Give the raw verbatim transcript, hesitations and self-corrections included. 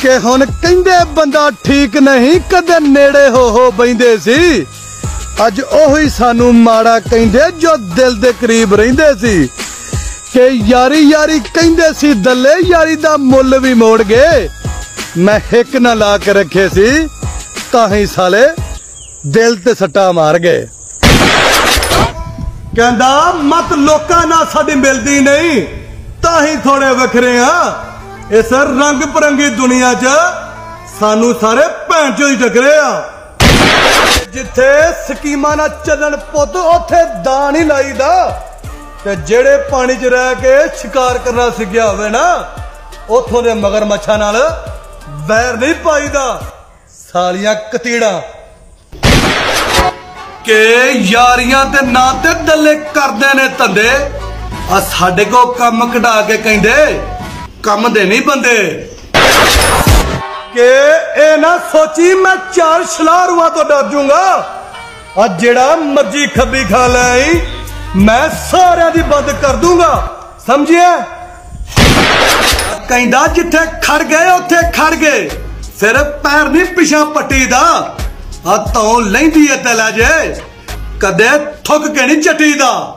कि हुण कहंदे बंदा ठीक नहीं कदे नेड़े हो हो बहिंदे सी अज ओही सानू माड़ा कहंदे जो दिल दे करीब रहिंदे सी कि यारी यारी कहंदे सी दले यारी दा मुल भी मोड़ गए मैं हिक ना ला के रखे सी ताही साले दिल ते सट्टा मार गए कहंदा मत लोकां नाल साडी मिलदी नहीं ताही थोड़े वखरे हां इस रंग बिरंगी दुनिया च सानू सारे भैन चो ही टकरे आ जिथे स्कीमां ना चलन पुत उथे दान ही लाईदा ते जेड़े पानी च रह के शिकार करना सिखिया होवे ना उथों दे मगरमच्छां नाल वैर नहीं पाईदा सालियां कतीड़ा के यारियां ते ना ते दले करदे ने धंधे आ साडे को कम कढा के कहंदे कम दे नहीं बंदे के ए ना सोची मैं चार छलारुआं तो डर जूंगा आ जेड़ा मर्जी खब्बी खा लाई मैं सारियां दी बंद कर दूंगा समझिए कहंदा जिथे खड़ गए उथे खड़ गए फिर पैर नहीं पिछा पट्टी दा आ तो लैंदी है तला जे कदे थुक के नहीं चटी दा।